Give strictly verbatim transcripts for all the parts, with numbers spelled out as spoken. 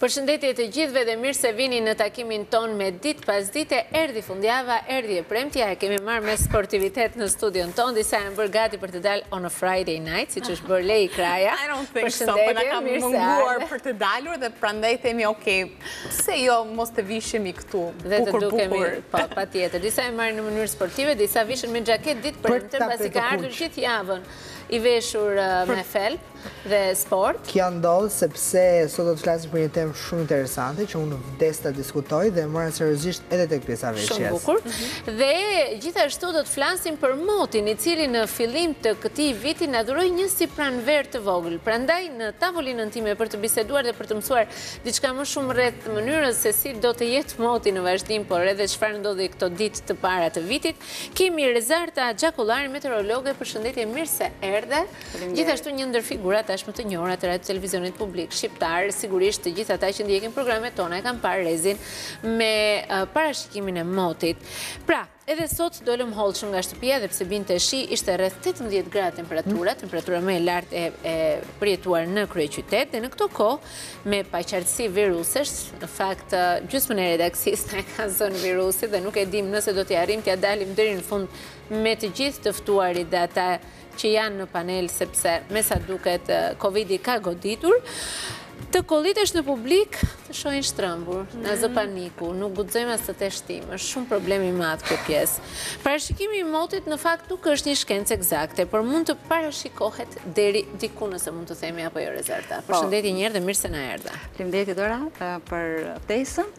Përshëndetje të gjithëve dhe mirë se vini në takimin ton me ditë pas dite, erdhi fundjava, erdhi e premtja, e kemi marrë me sportivitet në studion ton, disa e më bërë gati për të dalë on a Friday night, si që është bërë Lei Kraja. I don't think so, për në kam munguar për të dalur dhe prandaj themi, okej, pse jo mos të vishemi këtu, dhe të bukur, dukemi, bukur. pa, pa tjetër. Disa e marrë në mënyrë sportive, disa vishën me gjaket ditë premte, pasi ka ardhur gjithë javën i veshur uh, me felp dhe sport. Kja ndodhë sepse sot do të flasim për një temë shumë interesante që unë vdes të diskutoj dhe marrë seriozisht edhe tek pjesa veshjes. Shumë bukur. Dhe gjithashtu do të flasim për motin, i cili në fillim të këtij viti na dhuroi një si pranver të vogël. Prandaj në tavolinën time për të biseduar dhe për të mësuar diçka më shumë rreth mënyrës se si do të jetë moti në vazhdim, por edhe çfarë ndodhi këto ditë të para të vitit, kemi Rezarta Xhakullari, meteorologe. Përshëndetje, mirë se erdhe. Gjithashtu një ndër figura tashmë të njohura të radio televizionit publik shqiptar, sigurisht të gjithë ata që ndjekin programet tona e kanë parë Rezin me uh, parashikimin e motit. Pra, edhe sot dolëm hollshëm nga shtëpia dhe pse binte shi, ishte rreth tetëmbëdhjetë gradë temperatura, temperatura më e lartë e, e përjetuar në kryeqytet, dhe në këto kohë me paqartësi virusesh, në fakt gjysmën e redaksisë na ka zënë virusi dhe nuk e dim nëse do t'i arrim t'ja dalim deri në fund me të gjithë të ftuarit dhe ata që janë në panel, sepse me sa duket Covidi ka goditur. Të kollitesh në publik të shohin shtrëmbur, në zë paniku, nuk guxojmë as të teshtim, është shumë problem i madh kjo pjesë. Parashikimi i motit në fakt nuk është një shkencë eksakte, por mund të parashikohet deri diku, nëse mund të themi, apo jo, Rezarta. Përshëndetje një herë dhe mirë se na erdha. Faleminderit Dora për ftesën.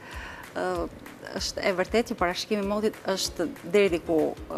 Është e vërtet që parashikimi i motit është deri diku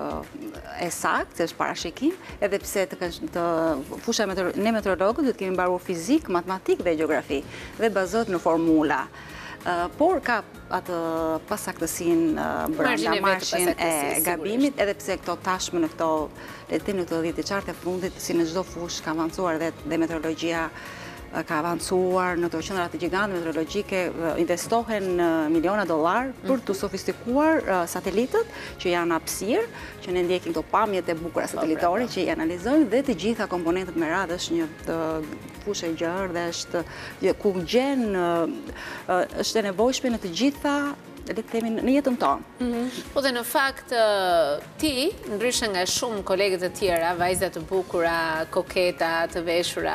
e saktë, është parashikim, edhe pse të, të fusha meteor, ne meteorologët do të kemi mbaruar fizik, matematik dhe gjeografi dhe bazohet në formula. Uh, por ka atë pasaktësinë uh, brenda marshin e gabimit, edhe pse këto tashmë në këto letim në këto dhjetë qartë e fundit, si në çdo fushë ka avancuar dhe, dhe meteorologjia ka avancuar në të qendrat të gjigante meteorologjike, investohen miliona dollar për të sofistikuar satelitët që janë hapësirë, që ne ndjekim këto pamjet e bukura satelitore që i analizojnë dhe të gjitha komponentët me radhë. Është një fushë e gjerë dhe është ku gjen është e nevojshme në të gjitha le të themi në jetën tonë. Po dhe në fakt ti, ndryshe nga shumë kolegët të tjera, vajza të bukura, koketa, të veshura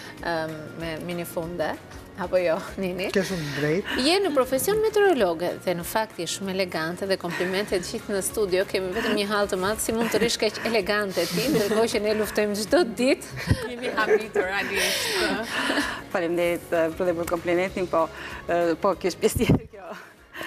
me minifunde, apo jo, Nini? Ke shumë drejt. Je në profesion meteorologe dhe në fakt je shumë elegante dhe komplimente të gjithë në studio. Kemi vetëm një hall të madh, si mund të rish kaq elegante ti, ndërkohë që ne luftojmë çdo ditë. Jemi habitur realisht. Faleminderit për komplimentin, po po kjo është pjesë tjetër kjo.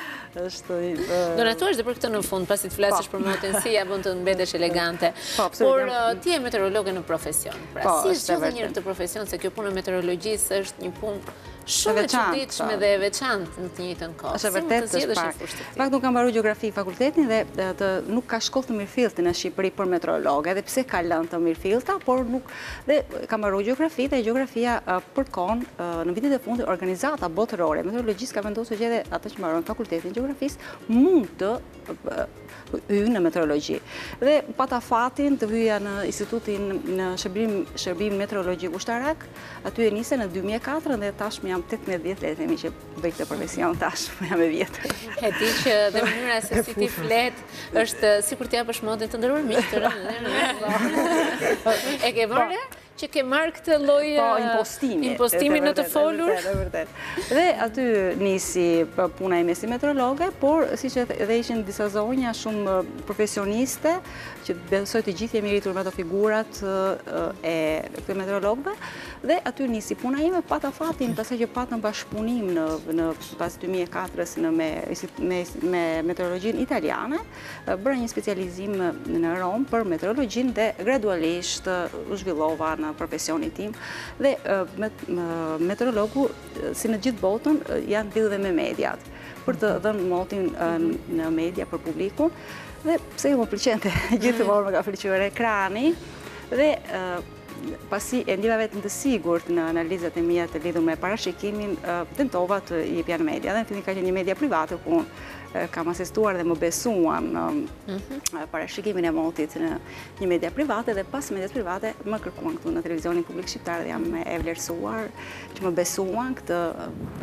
Do na thuash dhe për këtë në fund, pasi të flasësh për motin, si ja bën të mbetesh elegante. Por ti je meteorologe në profesion. Pra, si është çdo njëri të profesion, se kjo punë e meteorologjisë është një punë shumë e çuditshme dhe e veçantë në të njëjtën kohë. Është vërtet të shpar. Fakt nuk kam mbaruar gjeografi fakultetin dhe të nuk ka shkollë të mirëfilltë në Shqipëri për meteorologë, edhe pse ka lënë të mirëfillta, por nuk dhe kam mbaruar gjeografi dhe gjeografia përkon në vitet e fundit organizata botërore meteorologjisë ka vendosur që edhe ata që mbarojnë fakultetin gjeografisë mund të hyjnë në meteorologji. Dhe pata fatin të hyja në institutin në shërbim, shërbim meteorologjik ushtarak, aty e nise në dy mijë e katër dhe tashmë jam tetëmbëdhjetë vjet, le të themi që bëj këtë profesion tashmë jam e vjetër. E di që dhe mënyra se si ti flet është sikur të japësh modin të ndërruar miq të rënë. E ke vënë që ke marrë këtë lloj impostimi në të folur. Dhe aty nisi puna ime si meteorologe, por siç edhe ishin disa zonja shumë profesioniste, që besoj të gjithë jemi rritur me ato figurat e këtyre meteorologëve, dhe aty nisi puna ime, pata fatin pastaj që patëm bashkëpunim në në pas dy mijë e katër në me me, me meteorologjinë italiane, bëra një specializim në Rom për meteorologjinë dhe gradualisht u zhvillova në profesionit tim dhe meteorologu, si në gjithë botën, janë lidhur me mediat për të dhënë motin në media për publikun dhe pse më pëlqente gjithmonë më ka pëlqyer ekrani dhe pasi e ndjeva vetëm të sigurt në analizat e mia të lidhur me parashikimin, tentova të jepja në media dhe në fillim ka qenë një media private ku kam asistuar dhe më besuan parashikimin e motit në një media private dhe pas medias private më kërkuan këtu në televizionin publik shqiptar dhe jam e vlerësuar që më besuan këtë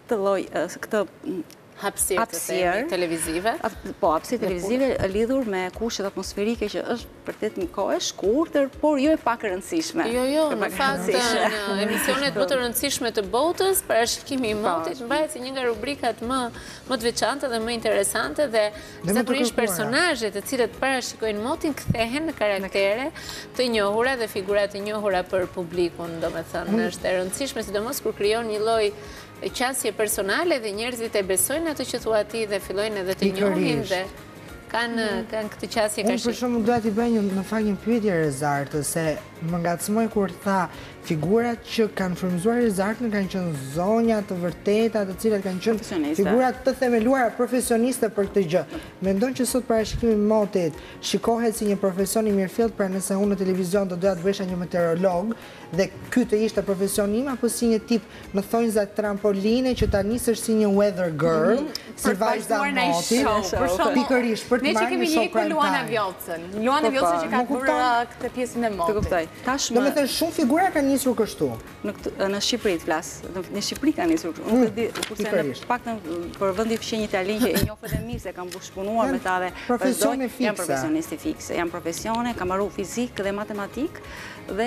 këtë lloj, këtë hapësirë të themi televizive. Po, hapësirë televizive lidhur me kushtet atmosferike që është vërtet një kohë e shkurtër, por jo e pak e rëndësishme. Jo, jo, në fakt në emisionet më të rëndësishme të botës, parashikimi i motit mbahet si një nga rubrikat më më të veçanta dhe më interesante dhe zakonisht personazhet të cilët parashikojnë motin kthehen në karaktere të njohura dhe figura të njohura për publikun, domethënë është e rëndësishme sidomos kur krijon një lloj qasje personale dhe njerëzit e besojnë atë që thua ti dhe fillojnë edhe të njohin dhe kanë këtë qasje ka Unë për shumë duhet i bëj në fakt një pyetje Rezartë, se më ngacmoj kur tha figurat që kanë frymëzuar Rezartën kanë qenë zonja të vërteta, të cilat kanë qenë figurat të themeluara profesioniste për këtë gjë. Mendon që sot parashikimi i motit shikohet si një profesion i mirëfillt, pra nëse unë në televizion do doja të bëhesha një meteorolog dhe ky të ishte profesioni im, apo si një tip në thonjza trampoline që ta nisësh si një weather girl, si vajza motit, pikërisht për të marrë një show prime time. Luana Vjolcën. Luana Vjolcën që ka bërë këtë pjesën e motit. Tashmë. Domethënë shumë figura kanë nisur kështu. Në Shqipëri të flas. Në Shqipëri kanë nisur kështu. Nuk e di, kurse në paktën për vendi fshinj italian që e njohin edhe mirë se kanë punuar me ta dhe profesione fikse. Janë profesionistë fikse, janë profesione, kanë marrë fizik dhe matematik dhe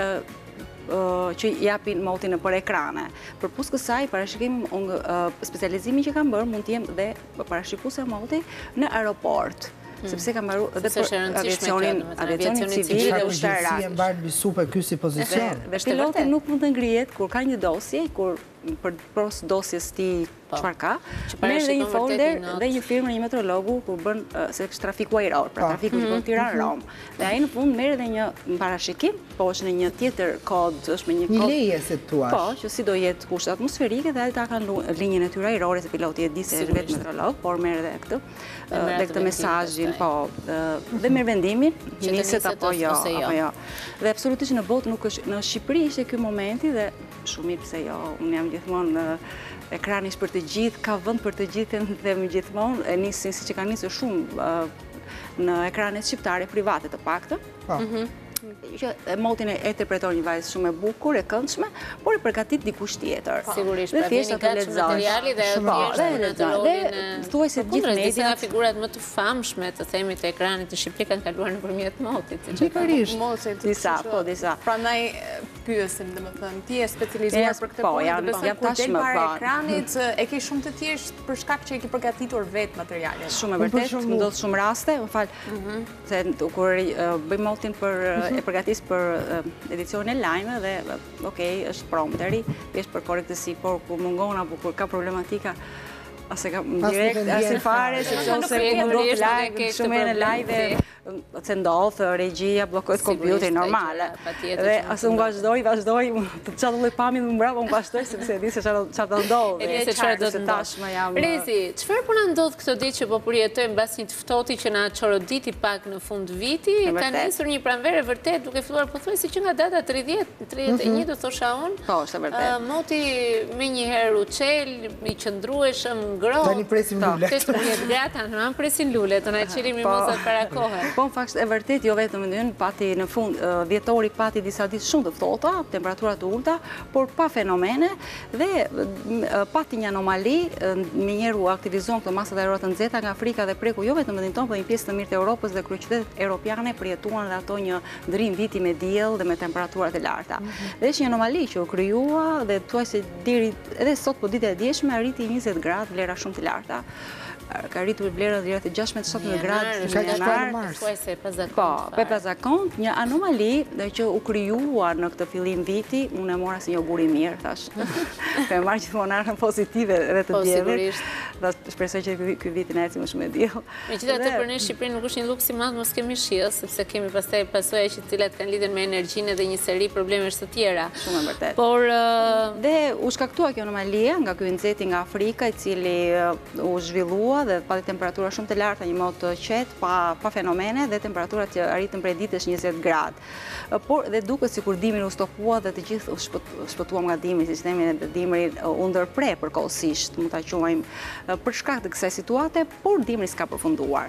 që japin motin për ekrane. Përpos kësaj, parashikimi, specializimi që kanë bërë mund të jem dhe parashikuese moti në aeroport. Sepse kam marrë edhe për aviacionin, aviacionin civil dhe ushtarak. Si e mbarë në bisu për kësi pozicion. Dhe piloti nuk mund të ngrihet kur ka një dosje, kur për pros dosjes ti çfarë ka, merr dhe një folder dhe një firmë një meteorologu kur bën se është trafiku ajror, pra trafiku që bën Tiranë-Rom. Dhe ai në fund merr edhe një parashikim, po është në një tjetër kod, është me një kod. Një leje se thua. Po, që si do jetë kushtet atmosferike dhe ata kanë linjën e tyre ajrore se piloti e di se është vetë meteorolog, por merr edhe këtë, dhe këtë mesazhin, po, dhe merr vendimin, niset apo jo, apo jo. Dhe absolutisht në botë nuk është, në Shqipëri ishte ky momenti dhe shumë mirë pse jo, unë jam gjithmonë në ekrani për të gjithë, ka vend për të gjithë dhe më gjithmonë, e nisin si që ka nisur shumë në ekranet shqiptare private të paktën. Që motin e interpreton një vajzë shumë e bukur, e këndshme, por e përgatit dikush tjetër. Sigurisht, pra vini gatshëm materiali dhe thjesht në të rolin e... Thuaj se gjithë mediat... Disa figurat më të famshme të themi të ekranit të Shqipëri kanë kaluar nëpërmjet motit. Pikërisht. Disa, po, disa. Prandaj pyesim, domethënë, ti je specializuar për këtë punë, dhe besoj kur del para ekranit e ke shumë të thjeshtë për shkak që e ke përgatitur vetë materialin. Shumë e vërtet, më ndodh shumë raste, më fal, se kur bëj motin për e përgatis për edicion e lajme dhe, okej, është prompteri, është për korrektësi, por kur mungon apo kur ka problematika, ase ka direkt, ase fare, se që ose mungon të lajme, shumë e në lajve, se ndodhë, regjia, blokojt kompjuter, normale. Dhe asë më vazhdoj, vazhdoj, të qatë dhe pami dhe më bravo, më vazhdoj, sepse di se qatë të ndodhë. E di se qatë do të ndodhë. Rezi, qëfar përna ndodhë këto ditë që po përjetojmë bas një të ftoti që na qoroditi pak në fund viti, ka njësur një pranvere vërtet, duke filluar po thuaj si që nga data tridhjetë, tridhjetë e një do thosha unë. Po, është vërtet. Moti me një herë u qel, i qëndrueshëm, ngrohtë. Tani presim lulet. Të shpërjet grata, në anë presin lulet, të na qirim i mosat para kohë. Po, në fakt, e vërtet, jo vetëm në njën, pati në fund, vjetori pati disa ditë shumë të ftohta, temperaturat të ulta, por pa fenomene, dhe pati një anomali, me njerë u aktivizohen këtë masat aerore të nxehta nga Afrika dhe preku jo vetëm vendin tonë, por një pjesë të mirë të Europës dhe kryeqytetet europiane përjetuan dhe ato një ndrim viti me diell dhe me temperaturat e larta. Dhe është një anomali që u krijua dhe thuaj se deri edhe sot po ditë e djeshme arriti njëzet gradë, vlera shumë të larta. Ka rritur vlerën dhe rreth gjashtëdhjetë nëntëdhjetë gradë në janar. Po, pe pazakont, një anomali që u krijua në këtë fillim viti, unë e mora si një augur i mirë, thash. Pe marrë gjithmonë anën pozitive edhe të diellit. Dhe shpresoj që ky vit na ecë më shumë e diell. Megjithatë për ne Shqipërinë nuk është një luks i madh mos kemi shiell, sepse kemi pastaj pasoja që të cilat kanë lidhur me energjinë dhe një seri problemesh të tjera. Shumë e vërtetë. Por dhe u shkaktua kjo anomalia nga ky nxehti nga Afrika, i cili u zhvillua dhe pati temperatura shumë të larta, një mod të qetë, pa, pa fenomene dhe temperaturat që arritën prej ditësh njëzet gradë. Por dhe duket sikur dimri u stopua dhe të gjithë u shpëtuam nga dimri, sistemi e dimrit u ndërpre përkohësisht, mund ta quajmë për shkak të kësaj situate, por dimri s'ka përfunduar.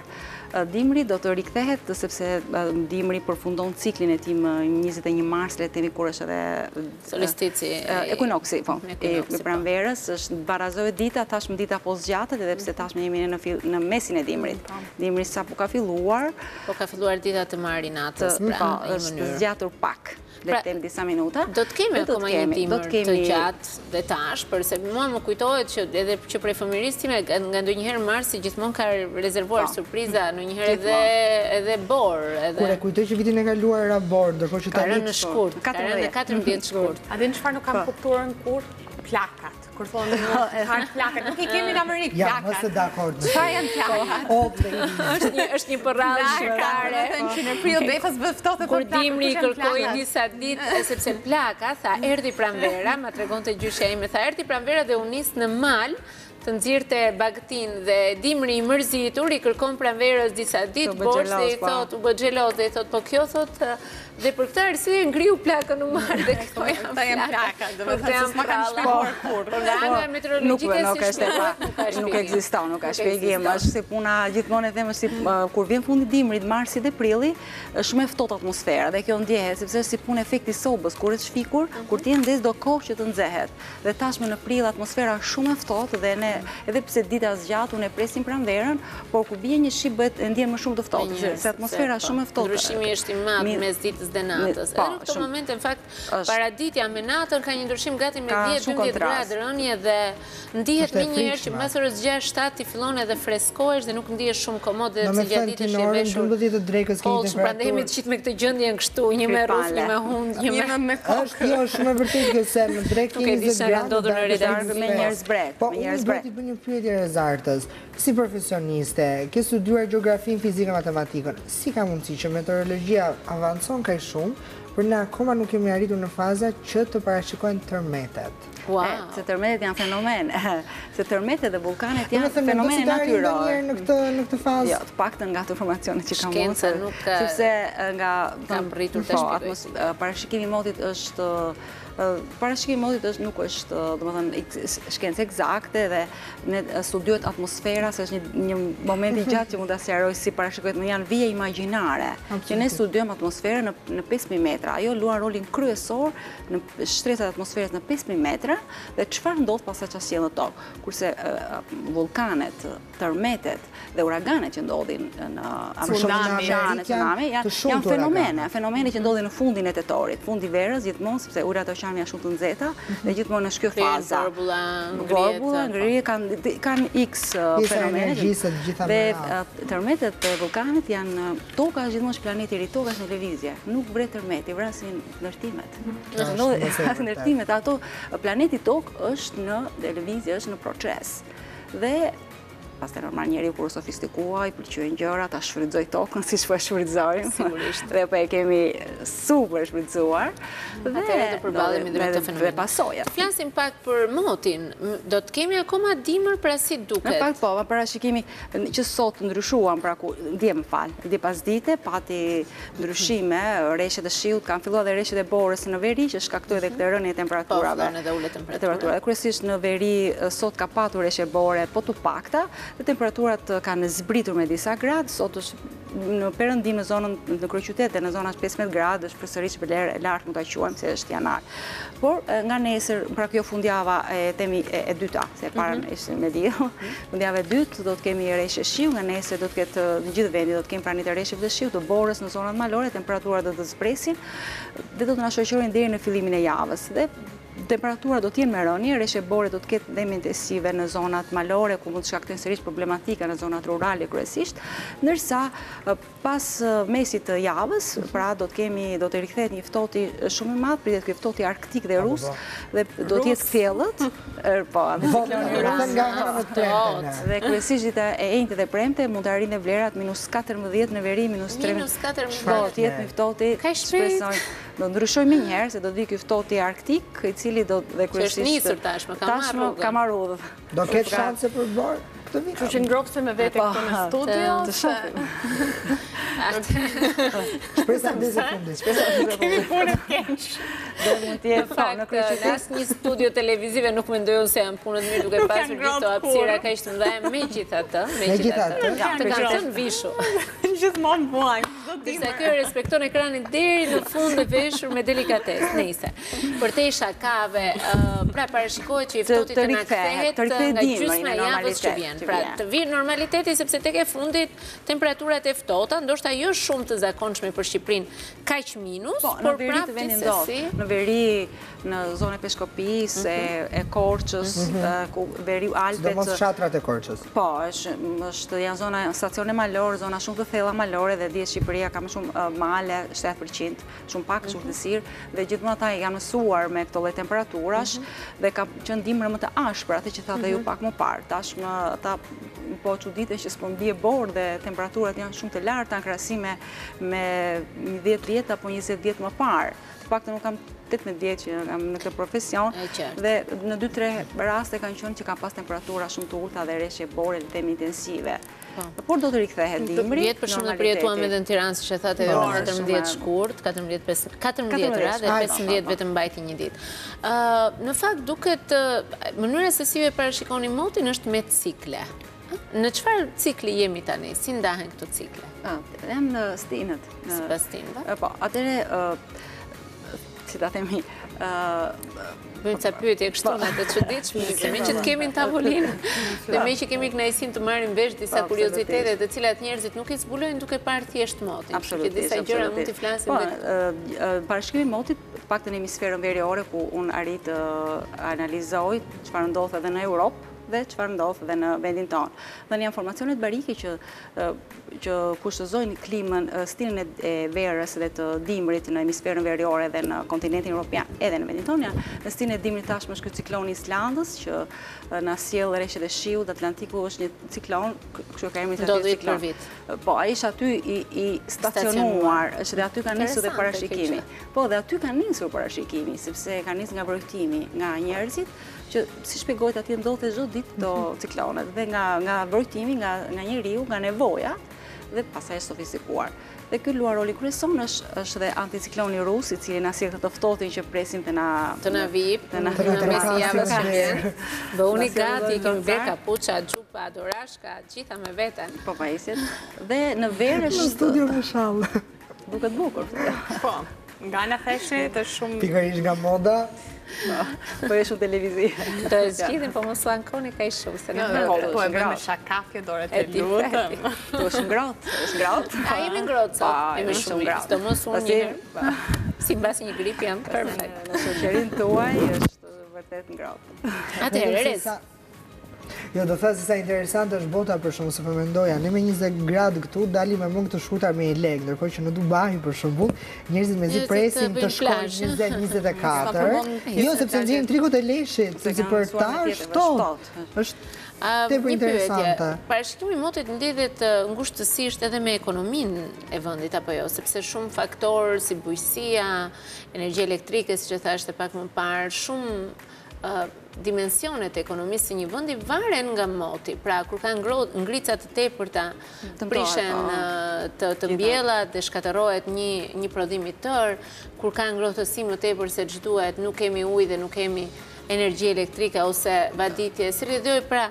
dimri do të rikthehet sepse dimri përfundon ciklin e tij më njëzet e një mars, le të themi, kur është edhe solstici ekuinoksi, po, e pranverës, është barazohet dita, tashmë dita po zgjatet edhe pse tashmë jemi në në mesin e dimrit. Dimri sapo ka filluar, po ka filluar dita të marrë natës, pra në një mënyrë. Zgjatur pak. Le të them disa minuta. Do të kemi akoma një dimër të gjatë dhe tash, përse mua më kujtohet që edhe që prej fëmirisë time nga ndonjëherë marsi gjithmonë ka rezervuar surpriza, ndonjëherë edhe bor. Kur e kujtoj që vitin e kaluar era bor, ndërkohë që ka rënë në shkurt, ka rënë në katërmbëdhjetë shkurt. A din çfarë nuk kam kuptuar kur? Plakat. Kur thonë kanë plakat, nuk i kemi në Amerikë plakat. Ja, mos e dakord. Çfarë janë plakat? Është një është një porrallë shqiptare. Që në prill Befas vë ftohtë kur dimri kërkoi disa ditë sepse plaka tha erdhi pranvera, ma tregonte gjyshja ime, tha erdhi pranvera dhe u nis në mal të nxirrte bagtin dhe dimri i mërzitur i kërkon pranverës disa ditë, bosh dhe i thot, u bë xheloz dhe i thot, po kjo thot dhe për këtë arsye ngriu plakën u marr dhe kjo janë plaka, domethënë s'ma kanë shpjeguar kurrë. Por nga ana meteorologjike nuk është nuk ekziston, nuk ka shpjegim, është si puna gjithmonë e them si kur vjen fundi dimrit, marsi dhe prilli, është shumë e ftohtë atmosfera dhe kjo ndjehet sepse është si punë efekti sobës, kur është shfikur, kur ti ndez do kohë që të nxehet. Dhe tashmë në prill atmosfera është shumë e ftohtë dhe ne edhe pse dita zgjat, unë e presim pranverën, por kur bie një shi bëhet ndjen më shumë të ftohtë, se atmosfera është shumë e ftohtë. Ndryshimi është i madh mes ditës dhe natës. Edhe në këtë moment, në fakt, paraditja me natën ka një ndryshim gati me dhjetë dymbëdhjetë gradë rënje dhe ndihet më njëherë që mbas orës gjashtë shtatë ti fillon edhe freskohesh dhe nuk ndihesh shumë komod dhe pse gjatë ditës je veshur. dymbëdhjetë drekës kemi temperaturë. Prandaj jemi të qitë me këtë gjendje kështu, një me rruf, një me hund, një me me kokë. Është jo shumë e vërtetë që se në drekë kemi njëzet gradë në redaktor me njerëz brek, po, me njerëz brek. Po, unë do t'i bëj një pyetje Rezartës. Si profesioniste, ke studiuar gjeografin, fizikën, matematikën. Si ka mundësi që meteorologjia avancon kaq shumë, por ne akoma nuk kemi arritur në faza që të parashikojnë tërmetet? Wow. Se tërmetet janë fenomen. Se tërmetet dhe vulkanet janë fenomene natyrore. Në këtë në këtë fazë. Jo, të paktën nga ato informacione që kam unë, sepse nga kam rritur të shpjegoj. Parashikimi i motit është Parashikimi i motit nuk është, domethënë, shkencë eksakte dhe ne studiohet atmosfera, se është një moment i gjatë që mund ta sqaroj si parashikohet, më janë vije imagjinare që ne studiojmë atmosferën në pesëmijë metra. Ajo luan rolin kryesor në shtresat e atmosferës në pesëmijë metra dhe çfarë ndodh pas asaj sjell në tokë. Kurse vulkanet, tërmetet dhe uraganet që ndodhin në Amazon, tsunami, janë fenomene, fenomene që ndodhin në fundin e tetorit, fundi verës gjithmonë sepse ujrat e oqeanit janë shumë të nxehta dhe gjithmonë është kjo faza. Vorbulla, ngrirje, kanë kanë X fenomene. Dhe tërmetet dhe vulkanet janë toka është gjithmonë planeti i ri, toka është në lëvizje. Nuk vret tërmeti, vrasin ndërtimet. Vrasin ndërtimet, ato planeti tokë është në lëvizje, është në proces. Dhe pas të normal njeri kur sofistikua, i pëlqyojnë gjëra, ta shfrytëzoj tokën, si që po e shfrytëzojmë. Dhe po e kemi super shfrytëzuar. Atëherë të përballemi me këtë fenomen. Dhe pasoja. Flasim pak për motin. Do të kemi akoma dimër pra si duket? Në pak po, parashikimi që sot ndryshuan, pra ku dje më fal, dje pas dite, pati ndryshime, rreshtet e shiut, kanë filluar dhe rreshtet e borës në veri, që shkaktoi edhe këtë rënje e temperaturave. Po, fillon edhe ulet temperatura. Kryesisht në veri sot ka patur rreshje bore, po të pakta, dhe temperaturat kanë zbritur me disa gradë, sot është në perëndim në zonën në kryeqytet dhe në zona pesëmbëdhjetë gradë, është përsërisht për lart mund ta quajmë se është janar. Por nga nesër, pra kjo fundjava e temi e dyta, se para ishte me diell. Fundjava e dytë do të kemi rreshje shiu, nga nesër do të ketë në gjithë vendin do të kemi pranitë rreshjeve të shiut, të borës në zonat malore, temperaturat do të zpresin dhe do të na shoqërojnë deri në fillimin e javës. Dhe temperatura do t'jenë me rënje, rreshje bore do t'ketë dhe intensive në zonat malore, ku mund të shkaktojnë sërish problematika në zonat rurale kryesisht, ndërsa pas mesit të javës, pra do të kemi, do të rikthehet një ftohti shumë i madh, pritet ky ftohti arktik dhe rus, dhe do të jetë thellët, po, dhe kryesisht dita e enjte dhe premte mund të arrijnë vlerat minus katërmbëdhjetë në veri, minus tretëmbëdhjetë. Do të jetë një ftohti, shpresoj, do ndryshoj më njëherë se do të vi ky ftohti arktik, i cili do dhe kryesisht është nisur tashmë, ka marrë rrugën. Ka marrë rrugën. Do ketë shanse për bërë këtë vit. Kështu që ngrofse me vete këtu në studio. Të shohim. Shpresa ndezë fundit. Kemi punë të keq. Dhe mund të jetë Në fakt, në asnjë studio televizive nuk mendojnë se janë punët mirë duke pasur gjithë hapësira kaq të mëdha, megjithatë, megjithatë, të kanë qenë vishu. Gjithmonë vuajmë. Disa kjo respekton ekranin deri në fund të veshur me delikatesë. Nëse për te shakave, pra parashikohet që i ftohtit të na kthehet nga gjysma e javës që vjen. Pra të vijë normaliteti sepse tek e fundit temperaturat e ftohta, ndoshta jo shumë të zakonshme për Shqipërinë, kaq minus, por prapë gjithsesi në veri, në zonën e Peshkopisë, e Korçës, ku veri Alpet. Sidomos fshatrat e Korçës. Po, është janë zona stacione malore, zona shumë të thella malore dhe dihet Shqipëria ka më shumë male, shtatë përqind, shumë pak shurtësirë dhe gjithmonë ata janë mësuar me këto lloj temperaturash dhe ka qenë dimër më të ashpër, atë që thatë ju pak më parë. Tashmë ata po çuditë që s'po mbie borë dhe temperaturat janë shumë të larta në krahasim me dhjetë vjet apo njëzet vjet më parë. Të paktën nuk kam tetëmbëdhjetë vjet që jam në këtë profesion dhe në dy tre raste kanë qenë që ka pas temperatura shumë të ulta dhe rreshje bore dhe temi intensive. Por do të rikthehet dimri. Vjet për shumë të përjetuam edhe në Tiranë, siç e thatë edhe katërmbëdhjetë shkurt, katërmbëdhjetë katërmbëdhjetë ra dhe pesëmbëdhjetë vetëm mbajti një ditë. Në fakt duket mënyra se si e parashikoni motin është me cikle. Në çfarë cikli jemi tani? Si ndahen këto cikle? Jam në stinët. Sipas stinëve? Po, atëre si ta themi, bëjmë ca pyetje kështu në të çuditshme, se me që të kemi në tavolinë dhe me që kemi kënaqësinë të marrim vesh disa kuriozitete të cilat njerëzit nuk i zbulojnë duke parë thjesht motin. Absolutisht. Disa gjëra mund t'i flasim vetë. Parashikimi i motit, paktën në hemisferën veriore ku unë arrit të analizoj çfarë ndodh edhe në Europë dhe çfarë ndodh edhe në vendin tonë. Dhe janë informacionet barike që që kushtozojnë klimën, stilin e verës dhe të dimrit në hemisferën veriore dhe në kontinentin evropian edhe në vendin tonë. Në stilin e dimrit tashmë është ky cikloni Islandës që na sjell rreshtet e shiut, Atlantiku është një ciklon, kështu ka emrin aty ciklon. Po, ai është aty i, i stacionuar, është dhe aty ka nisur dhe parashikimi. Po, dhe aty ka nisur parashikimi, sepse ka nisur nga vrojtimi nga njerëzit që si shpjegohet atje ndodhet çdo ditë këto ciklonet dhe nga nga vrojtimi nga nga njeriu, nga nevoja dhe pastaj është sofistikuar. Dhe ky luar rolin kryesor është është dhe anticikloni rus, i cili na sjell të ftohtin që presim të na të na vijë, të na në mes javës që vjen. Bëuni gati, kemi ver kapuça, xhupa, dorashka, gjitha me veten. Po pajisjet. Dhe në verë është në studio me shall. Duket bukur. Po, nga ana theshe të shumë pikërisht nga moda. Po e shumë televizive. Të zgjidhin, po mos lankoni ka i shumë, se në Po e bëjmë me shakafje, dore të lutëm. Po është ngrohtë, është ngrohtë. A jemi ngrohtë, sa? Jemi shumë ngrohtë. Të mos unë njërë, si mbasi një grip jam perfekt. Në shoqërinë tuaj është vërtet ngrohtë. Atëherë, rez. Jo, do thasë sa interesante është bota për shumë, se përmendoja, ne me njëzet gradë këtu dalim me mund të shkutar me i legë, ndërkohë që në Dubai për shumë, njerëzit me zi presin të shkojnë njëzet njëzet e katër, jo, sepse nëzim trikot e leshit, sepse për ta është tot, është tepër interesante. Parashikimi i motit ndidhet ngushtësisht edhe me ekonominë e vendit apo jo, sepse shumë faktorë si bujqësia, energji elektrike, siç e thashte pak më parë, shumë dimensionet e ekonomisë së një vendi varen nga moti. Pra, kur ka ngrica të tepërta, prishen të mbjellat dhe shkatërohet një prodhim i tërë, kur ka ngrohtësi më tepër se ç'duhet, nuk kemi ujë dhe nuk kemi energji elektrike ose vaditje. Si rrjedhoj, pra,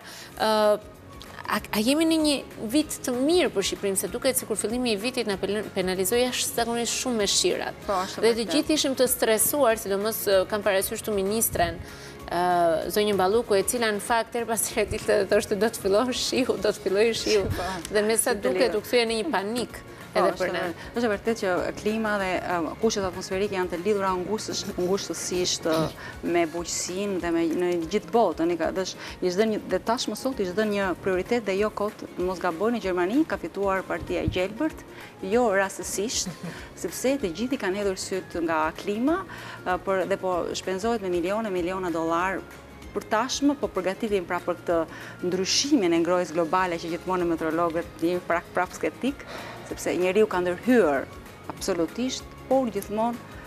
a jemi në një vit të mirë për Shqipërinë, se duket sikur fillimi i vitit na penalizoi jashtëzakonisht shumë me shirat. Dhe të gjithë ishim të stresuar, sidomos kam parasysh tu ministren zonjën Balluku, e cila në fakt er pas tre ditë dhe thoshte do të fillojë shiu, do të fillojë shiu. Dhe me sa duket u kthye në një panik edhe për ne. Është vërtet që klima dhe kushtet atmosferike janë të lidhura ngushtësisht me bujqësinë dhe me në gjithë botën. Dhe tashmë sot ishte dhënë një prioritet dhe jo kot, mos gaboj, në Gjermani ka fituar partia e Gjelbërt, jo rastësisht, sepse të gjithë kanë hedhur syt nga klima dhe po shpenzohet me miliona miliona dollar për tashmë, po përgatitin pra për këtë ndryshimin e ngrohjes globale që gjithmonë meteorologët jemi prak prap skeptik, sepse njeriu ka ndërhyer absolutisht, por gjithmonë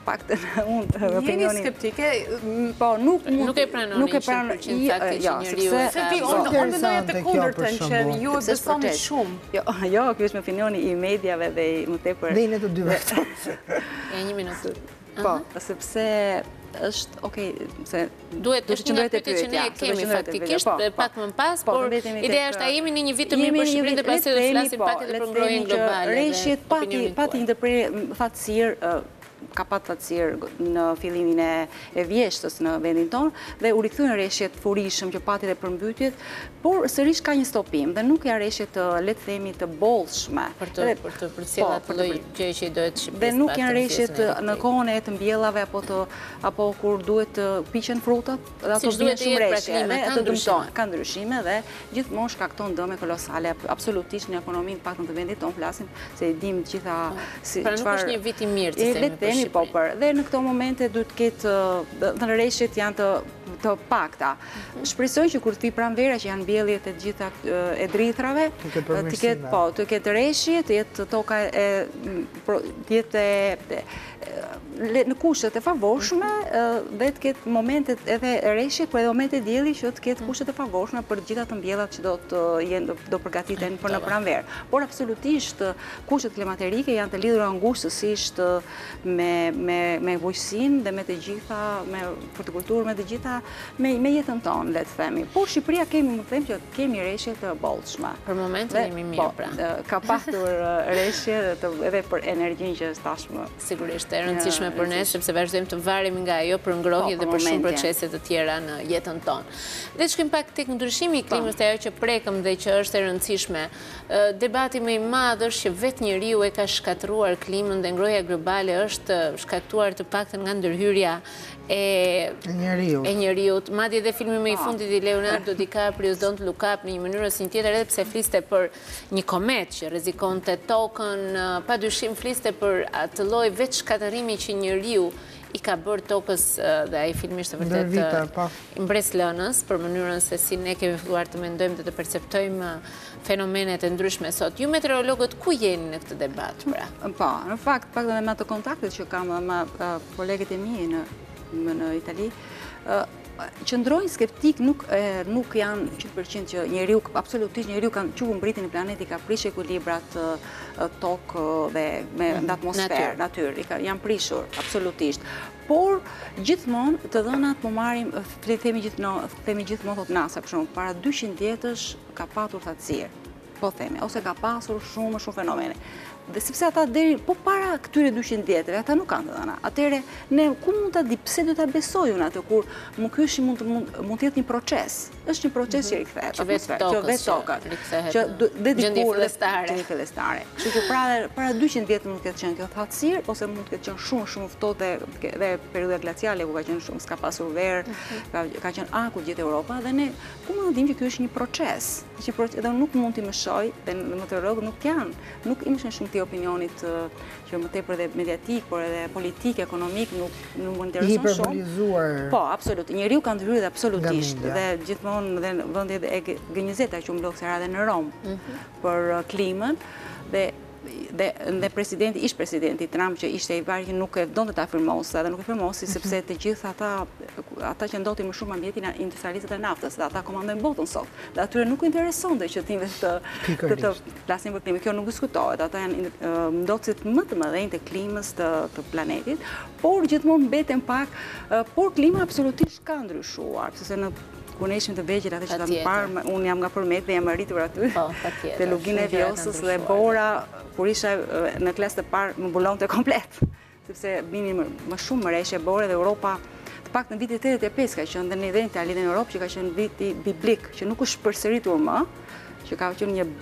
paktën unë opinioni... Jeni skeptike? Po, nuk mund... Nuk e pranoni cent për cent fakti që njeriu e ka... Unë ndoja të kundërtën që ju e besoni shumë. Jo, kjo është me opinioni i mediave dhe i më tepër... Dhe i në të dy vërtë. E një minutë. Po, sepse është, okej, se... Duhet është një pyetje që ne kemi faktikisht, pak më pas, por ideja është a jemi në një vit të mirë për Shqipërinë dhe pastaj do të flasim pak edhe për ngrohjen globale. Rreshjet pati ndërprerje thatësirë, ka pat thatësirë në fillimin e vjeshtës në vendin tonë dhe u rikthyen rreshjet furishëm që pati dhe përmbytjet, por sërish ka një stopim dhe nuk janë rreshje të le të themi të bollshme për të për të përcjellë atë lloj gjë që i dohet Shqipërisë. Dhe nuk janë rreshjet në kohën e të mbjellave apo të apo kur duhet të piqen frutat, dhe ato vjen shumë rreshje dhe ato dëmtojnë, ka ndryshime dhe gjithmonë shkakton dëme kolosale absolutisht në ekonominë paktën të vendit tonë flasim se i dim të gjitha si çfarë. Pra nuk është një vit i mirë të themi. Po, për, dhe në këto momente duhet ketë, në rreshjet janë të, të pakta. Shpresoj që kur të vi pranvera që janë mbjelljet e gjitha e drithrave, të ketë, po, të ketë rreshje, të jetë toka e, të jetë e, në kushtet e favorshme dhe të ketë momentet edhe rreshje, por edhe momentet dielli që të ketë kushtet e favorshme për gjitha të mbjellat që do të jenë do përgatiten për në pranverë. Por absolutisht kushtet klimaterike janë të lidhura angushtësisht me me me bujqësinë dhe me të gjitha me hortikulturën, me të gjitha me me jetën tonë, le të themi. Por Shqipëria kemi, më them që kemi rreshje të bollshme. Për momentin jemi mirë pra. Ka pasur rreshje edhe për energjinë që është tashmë sigurisht e rëndësishme për ne, sepse vazhdojmë të varemi nga ajo për ngrohje dhe për shumë procese të tjera në jetën tonë. Dhe shkim pak tek ndryshimi i klimës, të ajo që prekëm dhe që është e rëndësishme. Debati më i madh është që vetë njeriu e ka shkatëruar klimën dhe ngrohja globale është shkaktuar të paktën nga ndërhyrja e njeriut. Madje edhe filmi më i fundit i Leonardo DiCaprio, Don't Look Up, në një mënyrë ose një tjetër, edhe pse fliste për një komet që rrezikonte tokën, padyshim fliste për atë lloj vetë shkatërimi që njeriu i ka bërë tokës dhe ai filmi është vërtet imbres lënës për mënyrën se si ne kemi filluar të mendojmë dhe të perceptojmë fenomenet e ndryshme sot. Ju meteorologët ku jeni në këtë debat, pra? Po, në fakt, pak dhe me ato kontaktet që kam me kolegët e mi në në Itali, qëndrojnë skeptik, nuk janë qind për qind që njeriu, absolutisht njeriu kanë qubu mbritin e planeti, ka prish ekuilibrat tokë dhe në atmosferë, natyrë, janë prishur, absolutisht. Por, gjithmonë, të dhënat më marim, themi gjithmonë, thot NASA, për shumë, para dyqind vjetësh ka patur thatësirë, po themi, ose ka pasur shumë, shumë fenomene. Dhe sepse ata deri, po para këtyre dyqind vjetëve, ata nuk kanë të dhëna. Atëre, ne ku mund të di, pse do të besoj unë atë, kur më kyshi mund të jetë një proces. është një proces që rikthehet. Që vetë tokës, që gjendje fillestare. Gjendje fillestare. Kështu që para dyqind vjetë mund të ketë qenë kjo thatësirë, ose mund të ketë qenë shumë, shumë ftohtë dhe periudha glaciale, ku ka qenë shumë, s'ka pasur verë, ka qenë aku gjithë Europa, dhe ne, ku mund të dimë që kjo është një proces, dhe nuk mund t'i mëshoj, dhe meteorologët nuk janë, nuk i mëshën shumë të opinionit që më tepër dhe mediatik, por edhe politik, ekonomik, nuk më intereson shumë. Hiperbolizuar. Po, absolut. Njeriu ka ndryrë dhe absolutisht. Dhe gjithmonë dhe vendjet e G njëzet që mbledh sera dhe në Rom për klimën dhe dhe presidenti, ish presidenti Trump që ishte i varë që nuk e donte ta afirmosi, dhe nuk e afirmosi sepse të gjithë ata ata që ndotin më shumë ambientin janë industrialistët e naftës, dhe ata komandojnë botën sot. Dhe atyre nuk u interesonte që të të të flasin për klimën. Kjo nuk diskutohet. Ata janë ndotësit më të mëdhenj të klimës të planetit, por gjithmonë mbeten pak, por klima absolutisht ka ndryshuar, sepse në kur ne ishim të vegjël atë që ta parë, unë jam nga Përmet dhe jam arritur aty te Lugina e Vjosës dhe bora, kur isha në klasë të parë, më mbulonte komplet, sepse binin më shumë mëreshje bore dhe Europa, të paktën në vitin tetëdhjetë e pesë ka qenë dhe në Italia Itali dhe në Europë, që ka qenë viti biblik, që nuk është përsëritur më, që ka qenë një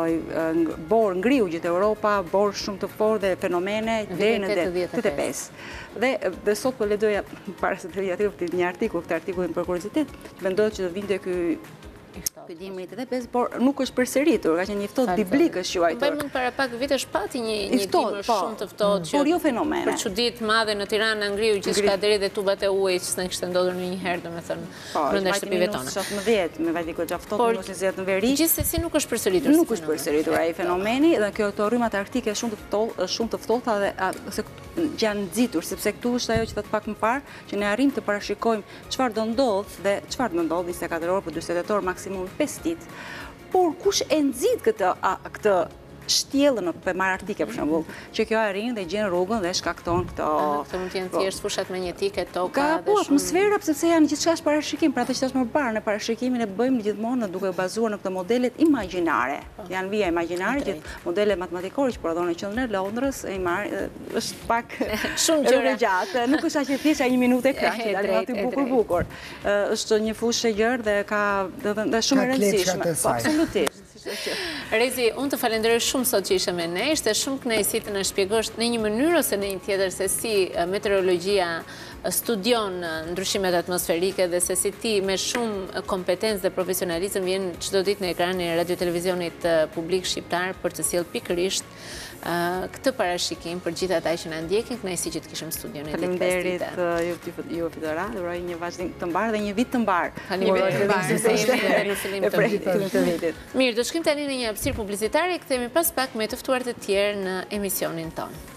borë ngriu gjithë Europa, borë shumë të fortë dhe fenomene deri në tetëdhjetë e pesë. Dhe sot po lexoja para se të vi aty një artikull, këtë artikullin për kuriozitet, që mendohet që do vinte ky Ky dimri tetëdhjetë e pesë, por nuk është përsëritur, ka qenë një ftohtë biblik është quajtur. Bëjmë para pak vitesh pati një një dimër shumë të ftohtë që por jo fenomene. Për çuditë madhe në Tiranë ngriu gjithçka deri te tubat e ujit që s'na kishte ndodhur ndonjëherë, domethënë brenda shtëpive tona. Po, shtatëmbëdhjetë me vajti goxha ftohtë, mos i zgjet në veri. Gjithsesi nuk është përsëritur. Nuk është përsëritur ai fenomeni dhe kjo këto rrymat arktike shumë të ftohtë, shumë të ftohta dhe ose që janë nxitur, sepse këtu është ajo që thot pak më parë, që ne arrim të parashikojmë çfarë do ndodh dhe çfarë do ndodh njëzet e katër orë për dyqin e tetë orë maksimum pesë ditë. Por kush e nxit këtë këtë shtjellën në pemar arktike për shembull, që kjo arrin dhe gjen rrugën dhe shkakton këto. Këto mund të jenë thjesht fushat magnetike, toka ka, dhe po, atmosfera, sepse janë gjithçka është parashikim, pra atë që tash më parë në parashikimin e bëjmë gjithmonë duke bazuar në këto modelet imagjinare. Janë vija imagjinare, gjithë modele matematikore që prodhon në qendrën e Londrës, e marr është pak shumë gjëra gjatë, nuk është aq e thjeshtë një minutë e krah, dalin aty bukur bukur. Është një fushë e gjerë dhe ka dhe shumë e rëndësishme. Absolutisht. Rezi, unë të falenderoj shumë sot që ishe me ne, ishte shumë kënaqësi të na shpjegosh në një mënyrë ose në një tjetër se si meteorologjia studion ndryshimet atmosferike dhe se si ti me shumë kompetencë dhe profesionalizëm vjen çdo ditë në ekranin e radio televizionit publik shqiptar për të sjellë pikërisht këtë parashikim për gjithë ata që na ndjekin, kënaqësi që të kishim studion e ditë. Faleminderit ju Fidora, uroj një vazhdim të mbar dhe një vit të mbar. Faleminderit në fillim të vitit. Mirë, do shkim tani në një hapësirë publicitare, kthehemi pas pak me të ftuar të tjerë në emisionin tonë.